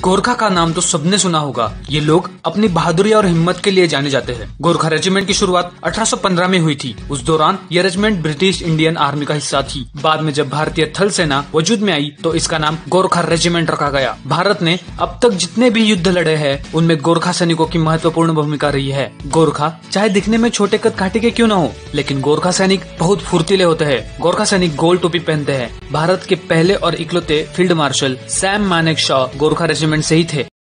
गोरखा का नाम तो सबने सुना होगा। ये लोग अपनी बहादुरी और हिम्मत के लिए जाने जाते हैं। गोरखा रेजिमेंट की शुरुआत 1815 में हुई थी। उस दौरान यह रेजिमेंट ब्रिटिश इंडियन आर्मी का हिस्सा थी। बाद में जब भारतीय थल सेना वजूद में आई तो इसका नाम गोरखा रेजिमेंट रखा गया। भारत ने अब तक जितने भी युद्ध लड़े हैं उनमें गोरखा सैनिकों की महत्वपूर्ण भूमिका रही है। गोरखा चाहे दिखने में छोटे कद काठी के क्यों न हो, लेकिन गोरखा सैनिक बहुत फुर्तीले होते हैं। गोरखा सैनिक गोल टोपी पहनते हैं। भारत के पहले और इकलौते field marshal Sam Manekshaw Gorkha regiment से ही थे।